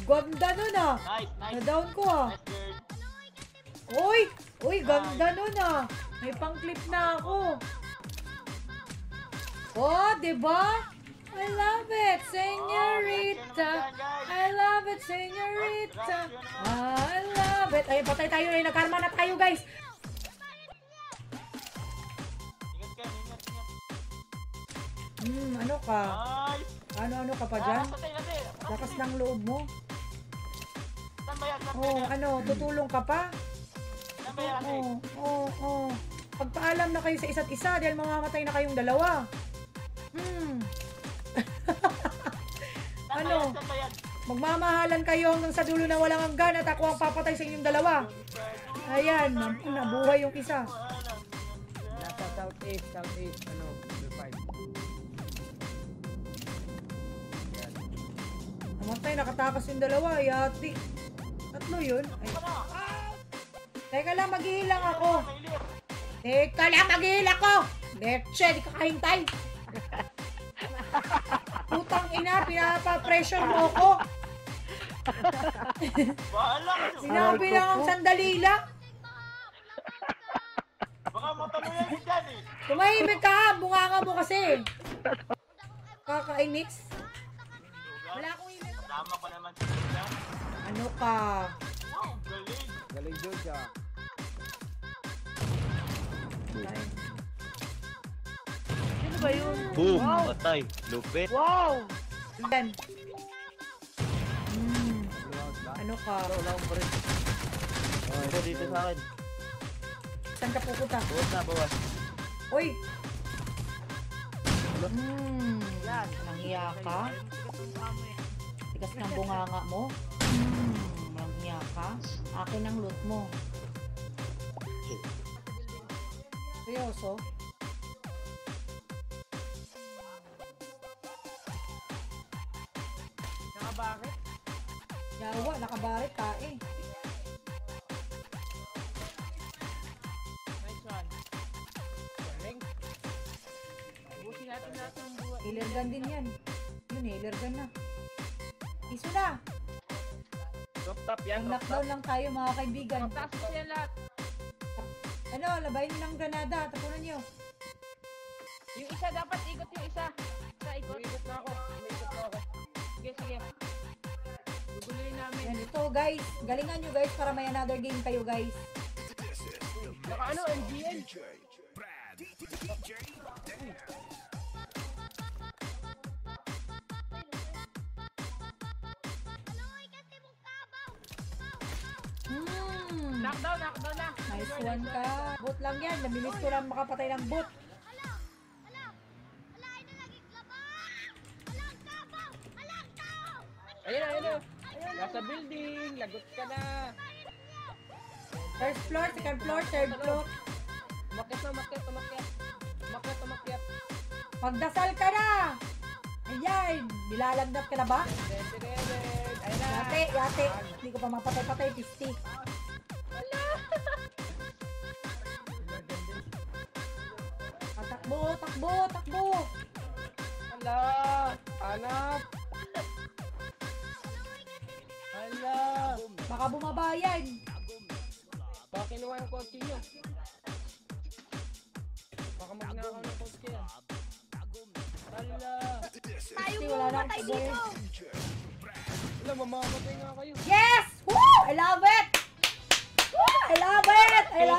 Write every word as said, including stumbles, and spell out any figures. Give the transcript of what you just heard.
ganda nun ah. Nice, nice. Na-down ko ah. Nice girl. Uy! Uy, ganda nun ah. May pang-clip na ako. Oh, diba? I love it, señorita. I love it, señorita. I love it. Ay, patay tayo na. Nagkarma na tayo, guys. Ingat ka, ingat, ingat. Hmm, ano ka? Nice. Ano-ano ka pa dyan? Ah, patay, patay. Lakas ng loob mo. Saan ba yan? Saan ba Oh, yan? ano, tutulong ka pa? Saan ba yan? Oo, oo, oo. Pagpaalam na kayo sa isa't isa dahil mamamatay na kayong dalawa. Hmm. Saan ba Ano? yan? Saan ba yan? Magmamahalan kayo hanggang sa dulo na walang hanggan at ako ang papatay sa inyong dalawa. Ayan, nabuhay yung isa. Nasa southeast, southeast, ano, number five. Namatay, nakatakas yung dalawa. Yati. Tatlo yun. Ay. Teka lang, maghihilang ako. Teka lang, maghihil ako. Leche, di ka kahintay. Putang ina, pinapa-pressure mo ako. Bahala ka. Sinabi lang ang sandali lang. Baka matalo yan dyan eh. Tumahimik ka, bunganga mo kasi. Kakainis. Wala akong email. Tama pa naman si Julia. Ano ka? Wow, galing. Galing Georgia. Ay. Sino ba yun? Boom! Wow. Patay. Lupit. Wow! Yan. Hmm. Ano ka? Wala akong parin. Ito dito sa akin. Saan ka pupunta? Bawas na, bawas. Uy! Hmm. Yan. Nanghiya ka? Tigas ng bunganga mo? Hmm. Nanghiya ka? Akin ang loot mo. Seryoso? Nakabarit? Yawa, nakabarit ka eh. Nice one. Galing. Ubusin natin natin ang buhay. Healer gun din yan. Yun, healer gun na. Iso na! Top top yan, top top. Knockdown lang tayo mga kaibigan. Taas ko yan lahat. Ano, labayin nyo ng granada. Tapunan nyo. Yung isa dapat ikot yung isa. Isa ikot. Umiikot na ako. Umiikot na ako. Sige, sige. Guguluhin namin. Yan, ito guys. Galingan nyo guys para may another game kayo guys. Baka ano, M G L? Hmm. Knockdown, knockdown na. Nice one ka. Boot lang yan. Nabilis ko lang makapatay ng boot. Ayun, ayun, ayun. Nasa building, lagot ka na. First floor, second floor, third floor. Umakyat na, umakyat, umakyat. Umakyat, umakyat. Magdasal ka na! Ayan! Nilalagnat ka na ba? Den, den, den, den. Ayun na. Yate, yate. Hindi ko pa mapatay-patay. fifty. Ah, takbo, takbo, takbo! Ala, hanap. Ala. Baka bumaba yan. Baka kinuha yung kotse nyo. Baka magnakaw ng kotse yan. Ala. Kasi wala na akong tuloy. Wala, mamamatay nga kayo. Yes! Woo! I love it! Woo! I love it! I love